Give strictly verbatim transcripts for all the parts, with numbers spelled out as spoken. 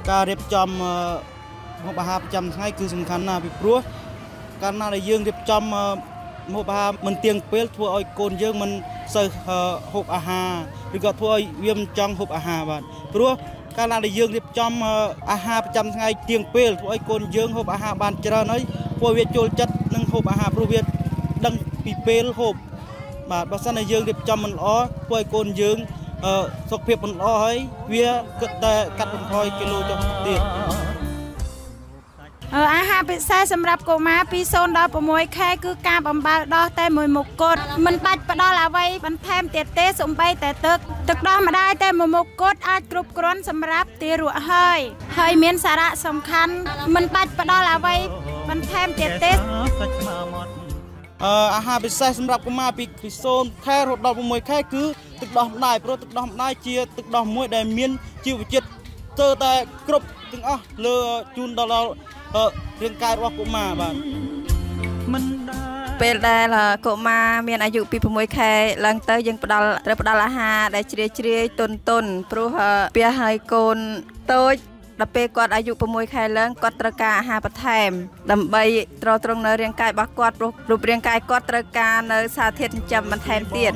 ការរៀបចំម្ហូបអាហារប្រចាំថ្ងៃគឺសំខាន់ណាស់ពីព្រោះកាលណាដែលយើងរៀបចំម្ហូបអាហារមិនទៀងពេលធ្វើឲ្យកូនយើងមិនសូវហូបអាហារឬក៏ធ្វើឲ្យវាមិនចង់ហូបអាហារបាទព្រោះកាលណាដែលយើងរៀបចំអាហារប្រចាំថ្ងៃទៀងពេលធ្វើឲ្យកូនយើងហូបអាហារបានច្រើនហើយពួកវាចូលចិត្តនឹងហូបអាហារព្រោះវាដឹងពីពេលហូបបាទបើសិនជាយើងរៀបចំមិនល្អធ្វើឲ្យកូនយើងសុខភាពមិនល្អហើយវាគិតតែកាត់បន្ថយគីឡូចុះទៀតអាហារពិសេសសម្រាប់កុមារពីศูนย์ដល់หกខែគឺការបំបៅដោះតែមួយមុខគត់មិនបាច់ផ្ដល់អ្វីបន្ថែមទៀតទេសូម្បីតែទឹកទឹកដោះម្ដាយតែមួយមុខគត់អាចគ្រប់គ្រាន់សម្រាប់ទារកហើយហើយមានសារៈសំខាន់មិនបាច់ផ្ដល់អ្វីបន្ថែមទៀតទេអាហារពិសេសសម្រាប់កុមារពីศูนย์ខែរហូតដល់หกខែគឺទឹកដោះម្ដាយព្រោះទឹកដោះម្ដាយជាទឹកដោះមួយដែលមានជីវជាតិស្ទើរតែគ្រប់ទាំងអស់លើជូនដល់រាងកាយរបស់កុមារបាទពេលដែលកុមារមានអាយុពីหกខែឡើងទៅយើងផ្ដល់ត្រូវផ្ដល់អាហារដែលជ្រាយជ្រាយទុនទុនព្រោះពេលហើយកូនតូចដល់ពេលគាត់អាយុหกខែឡើងគាត់ត្រូវការអាហារបន្ថែមដើម្បីទ្រទ្រង់នៅរាងកាយរបស់គាត់ព្រោះរូបរាងកាយគាត់ត្រូវការនៅសារធាតុចិញ្ចឹមបន្ថែមទៀត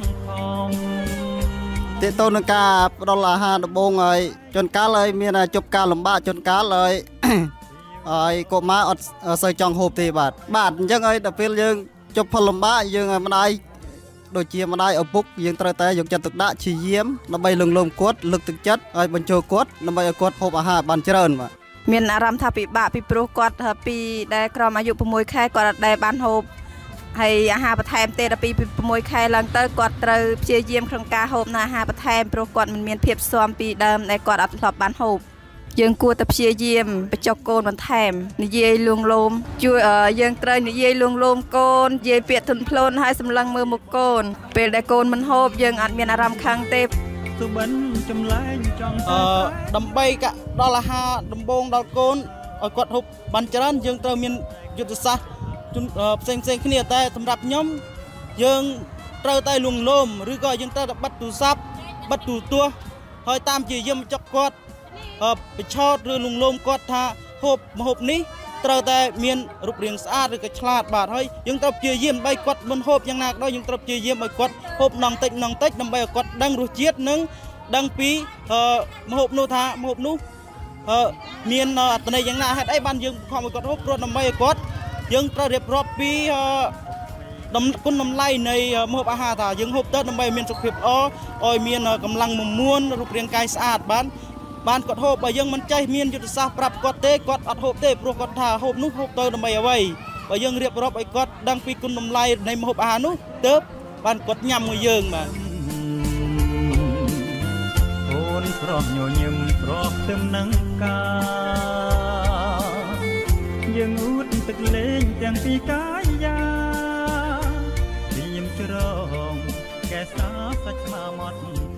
ទាក់ទងនឹងការផ្ដល់អាហារដំបូងឲ្យជួនកាលឲ្យមានជប់ការលំបាកជួនកាលឲ្យហើយកុមារអត់សូវចង់ហូបទេបាទបាទអញ្ចឹងឲ្យដល់ពេលយើងជប់ផលលំបាកយើងម្ដាយដូចជាម្ដាយឪពុកយើងត្រូវតែយកចិត្តទុកដាក់ព្យាយាមដើម្បីលងលោមគាត់លើកទឹកចិត្តឲ្យបញ្ចូលគាត់ដើម្បីឲ្យគាត់ហូបអាហារបានច្រើនបាទមានអារម្មណ៍ថាពិបាកពីព្រោះគាត់ពីដែលក្រោមអាយុหกខែគាត់អត់ដែលបានហូបហើយអាហារបន្ថែមទេដល់ពីหกខែឡើងទៅគាត់ត្រូវព្យាយាមក្នុងការហូបនៅអាហារបន្ថែមព្រោះគាត់មិនមានភាពស៊ាំពីដើមដែលគាត់អត់ធ្លាប់បានហូបយើងគួរតែព្យាយាមបញ្ចុះកូនបន្ថែមនិយាយលួងលោមជួយយើងត្រូវនិយាយលួងលោមកូននិយាយពាក្យទន់ភ្លន់ហើយសម្លឹងមើលមុខកូនពេលដែលកូនមិនហូបយើងអត់មានអារម្មណ៍ខឹងទេសុបិនចម្លែងចង់អឺដើម្បីកដល់អាហារដំបូងដល់កូនឲ្យគាត់ហូបបានច្រើនយើងត្រូវមានយុទ្ធសាស្ត្រផ្សេងផ្សេងគ្នាតែសម្រាប់ខ្ញុំយើងត្រូវតែលួងលោមឬក៏យើងត្រូវតែបិទទូរស័ព្ទបិទទូរទស្សន៍ហើយតាមជាយាមចុកគាត់បញ្ឆោតឬលងលោមគាត់ថាហូបម្ហូបនេះត្រូវតែមានរូបរាងស្អាតឬក៏ឆ្លាតបាទហើយយើងត្រូវព្យាយាមដើម្បីគាត់មិនហូបយ៉ាងណាក៏ដោយយើងត្រូវព្យាយាមឲ្យគាត់ហូបនងតិចនងតិចដើម្បីឲ្យគាត់ដឹងរសជាតិនិងដឹងពីម្ហូបនោះថាម្ហូបនោះមានអត្ថន័យយ៉ាងណាហេតុអីបានយើងខំឲ្យគាត់ហូបព្រោះដើម្បីឲ្យគាត់យើងត្រូវរៀបរាប់ពីគុណតម្លៃនៃម្ហូបអាហារថាយើងហូបទៅដើម្បីមានសុខភាពល្អឲ្យមានកម្លាំងមមួនរូបរាងកាយស្អាតបានបានគាត់ហូបបើយើងមិនចេះមានយុទ្ធសាស្ត្រប្រាប់គាត់ទេគាត់អត់ហូបទេព្រោះគាត់ថាហូបនោះហូបទៅដើម្បីអ្វីបើយើងរៀបរាប់ឲ្យគាត់ដឹងពីគុណតម្លៃនៃម្ហូបអាហារនោះទើបបានគាត់ញ៉ាំមួយយើងបាទអូនស្រស់ញញឹមស្រស់ខ្ទឹមនឹងកាយើងអួតទឹកលេងទាំងពីកាយាព្រៀមច្រងកែសាសាច់ស្មាមាត់